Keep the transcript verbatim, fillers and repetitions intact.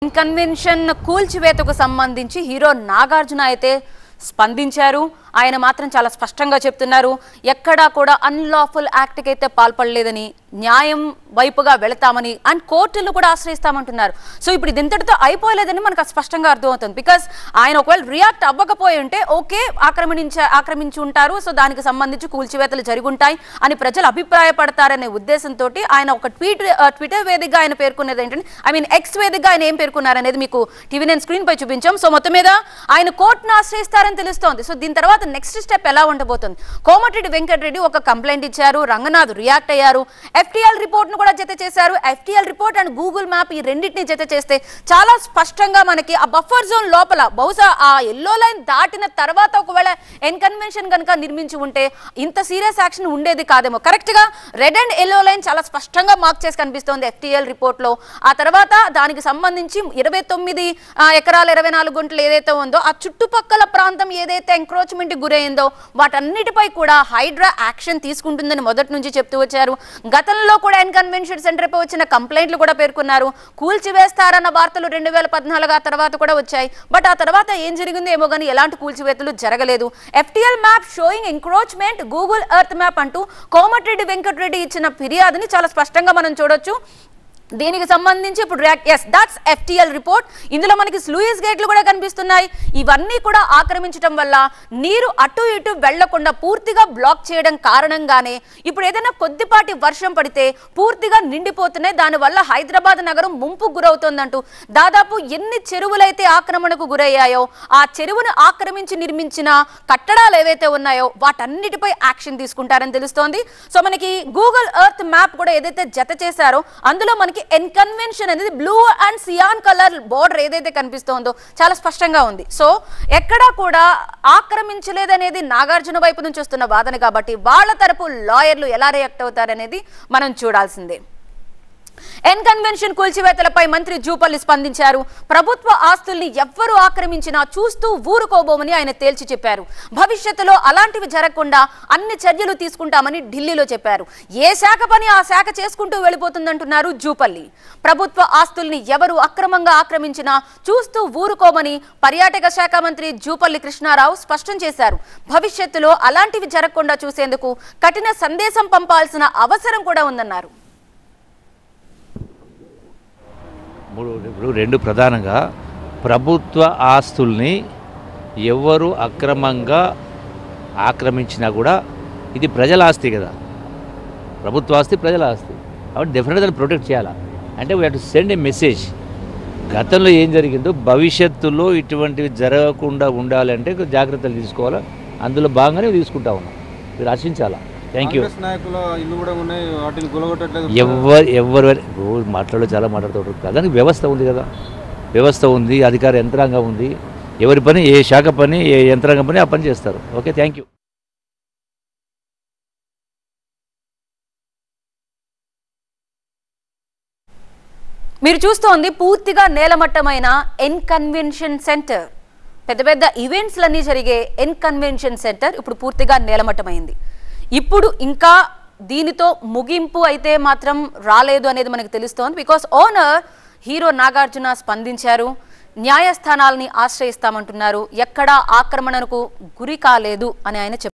N convention కూల్చివేతకు సంబంధించి hero Nagarjuna అయితే స్పందించారు. ఆయన మాత్రం చాలా స్పష్టంగా చెప్తున్నారు, ఎక్కడా కూడా అన్లాఫుల్ యాక్ట్కి అయితే పాల్పడలేదని, న్యాయం వైపుగా వెళతామని అండ్ కోర్టులు కూడా ఆశ్రయిస్తామంటున్నారు. సో ఇప్పుడు ఇది ఇంతటితో అయిపోలేదని మనకు స్పష్టంగా అర్థమవుతుంది. బికాస్ ఆయన ఒకవేళ రియాక్ట్ అవ్వకపోయి ఉంటే ఓకే ఆక్రమించ ఆక్రమించి ఉంటారు, సో దానికి సంబంధించి కూల్చివేతలు జరుగుంటాయి అని ప్రజలు అభిప్రాయపడతారనే ఉద్దేశంతో ఆయన ఒక ట్వీట్ ట్విట్టర్ వేదికగా ఆయన పేర్కొన్నది ఏంటంటే, ఐ మీన్ ఎక్స్ వేదికగా ఆయన ఏం పేర్కొన్నారు అనేది మీకు టీవీ నేను స్క్రీన్ పై చూపించాం. సో మొత్తం మీద ఆయన కోర్టును ఆశ్రయిస్తారని తెలుస్తోంది. సో దీని తర్వాత నెక్స్ట్ స్టెప్ ఎలా ఉండబోతుంది? కోమటిరెడ్డి వెంకటరెడ్డి ఒక కంప్లైంట్ ఇచ్చారు, రంగనాథ్ రియాక్ట్ అయ్యారు, ఎఫ్టీఎల్ రిపోర్ట్ ను కూడా జత చేశారు. FTL report and Google map ఈ రెండింటిని జత చేస్తే చాలా స్పష్టంగా మనకి ఆ బఫర్ జోన్ లోపల బహుశా ఆ ఎల్లో లైన్ దాటిన తర్వాత ఒకవేళ ఎన్ కన్వెన్షన్ కనుక నిర్మించి ఉంటే ఇంత సీరియస్ యాక్షన్ ఉండేది కాదేమో. కరెక్ట్ గా రెడ్ అండ్ ఎల్లో లైన్ చాలా స్పష్టంగా మార్క్ చేసి కనిపిస్తోంది ఎఫ్టీఎల్ రిపోర్ట్ లో. ఆ తర్వాత దానికి సంబంధించి ఇరవై తొమ్మిది ఎకరాలు ఇరవై నాలుగు గుంటలు ఏదైతే ఉందో ఆ చుట్టుపక్కల ప్రాంతం ఏదైతే ఎంక్రోచ్మెంట్ గురైందో వాటన్నిటిపై కూడా హైడ్రా యాక్షన్ తీసుకుంటుందని మొదటి నుంచి చెప్తూ వచ్చారు. గతంలో కూడా ఎన్ కన్వెన్షన్ సెంటర్ పై వచ్చిన కంప్లైంట్లు కూడా పేర్కొన్నారు. కూల్చివేస్తారన్న వార్తలు రెండు వేల పద్నాలుగు ఆ తర్వాత కూడా వచ్చాయి. బట్ ఆ తర్వాత ఏం జరిగిందో ఏమో కానీ ఎలాంటి కూల్చివేతలు జరగలేదు. FTL map showing encroachment, Google earth map అంటూ కోమటిరెడ్డి వెంకటరెడ్డి ఇచ్చిన ఫిర్యాదుని చాలా స్పష్టంగా మనం చూడొచ్చు. దీనికి సంబంధించి ఇప్పుడు ఎస్ దట్స్ ఎఫ్టీఎల్ రిపోర్ట్. ఇందులో మనకి స్లూయిస్ గేట్లు కూడా కనిపిస్తున్నాయి. ఇవన్నీ కూడా ఆక్రమించడం వల్ల నీరు అటు ఇటు వెళ్లకుండా పూర్తిగా బ్లాక్ చేయడం కారణంగానే ఇప్పుడు ఏదైనా కొద్దిపాటి వర్షం పడితే పూర్తిగా నిండిపోతున్నాయి. దానివల్ల హైదరాబాద్ నగరం ముంపు గురవుతోందంటూ దాదాపు ఎన్ని చెరువులైతే ఆక్రమణకు గురయ్యాయో ఆ చెరువును ఆక్రమించి నిర్మించిన కట్టడాలు ఏవైతే ఉన్నాయో వాటన్నిటిపై యాక్షన్ తీసుకుంటారని తెలుస్తోంది. సో మనకి గూగుల్ ఎర్త్ మ్యాప్ కూడా ఏదైతే జత చేశారో అందులో మనకి ఎన్ కన్వెన్షన్ అనేది blue and cyan colour border ఏదైతే కనిపిస్తోందో చాలా స్పష్టంగా ఉంది. సో ఎక్కడా కూడా ఆక్రమించలేదనేది నాగార్జున వైపు నుంచి వస్తున్న వాదన కాబట్టి వాళ్ళ తరపు లాయర్లు ఎలా రియాక్ట్ అవుతారనేది మనం చూడాల్సిందే. ఎన్ కన్వెన్షన్ కూల్చివేతలపై మంత్రి జూపల్లి స్పందించారు. ప్రభుత్వ ఆస్తుల్ని ఎవ్వరూ ఆక్రమించినా చూస్తూ ఊరుకోబోమని ఆయన తేల్చి చెప్పారు. భవిష్యత్తులో అలాంటివి జరగకుండా అన్ని చర్యలు తీసుకుంటామని ఢిల్లీలో చెప్పారు. ఏ శాఖ పని ఆ శాఖ చేసుకుంటూ వెళ్ళిపోతుందంటున్నారు జూపల్లి. ప్రభుత్వ ఆస్తుల్ని ఎవరు అక్రమంగా ఆక్రమించినా చూస్తూ ఊరుకోమని పర్యాటక శాఖ మంత్రి జూపల్లి కృష్ణారావు స్పష్టం చేశారు. భవిష్యత్తులో అలాంటివి జరగకుండా చూసేందుకు కఠిన సందేశం పంపాల్సిన అవసరం కూడా ఉందన్నారు. ఇప్పుడు రెండు ప్రధానంగా ప్రభుత్వ ఆస్తుల్ని ఎవరు అక్రమంగా ఆక్రమించినా కూడా ఇది ప్రజల ఆస్తి కదా, ప్రభుత్వ ఆస్తి ప్రజల ఆస్తి కాబట్టి డెఫినెట్గా దాన్ని ప్రొటెక్ట్ చేయాలా. అంటే we have to send a message. గతంలో ఏం జరిగిందో భవిష్యత్తులో ఇటువంటివి జరగకుండా ఉండాలంటే జాగ్రత్తలు తీసుకోవాలా. అందులో భాగంగానే తీసుకుంటా ఉన్నాం. మీరు ఆశించాలా. Thank you. ఎవరు ఎవరు మాట్లాడో చాలా మాట్లాడుతూ దానికి వ్యవస్థ ఉంది కదా, వ్యవస్థ ఉంది, అధికార యంత్రాంగం ఉంది. ఎవరి పని ఏ శాఖ పని ఏ యంత్రాంగం పని ఆ పని చేస్తారు. Okay, thank you. మీరు చూస్తోంది పూర్తిగా నేలమట్టమైన ఎన్ కన్వెన్షన్ సెంటర్. పెద్ద పెద్ద ఈవెంట్స్లన్నీ జరిగే ఎన్ కన్వెన్షన్ సెంటర్ ఇప్పుడు పూర్తిగా నేలమట్టమైంది. ఇప్పుడు ఇంకా దీనితో ముగింపు అయితే మాత్రం రాలేదు అనేది మనకు తెలుస్తోంది. బికాస్ ఓనర్ హీరో నాగార్జున స్పందించారు, న్యాయస్థానాలని ఆశ్రయిస్తామంటున్నారు, ఎక్కడా ఆక్రమణకు గురి కాలేదు అని ఆయన చెప్పారు.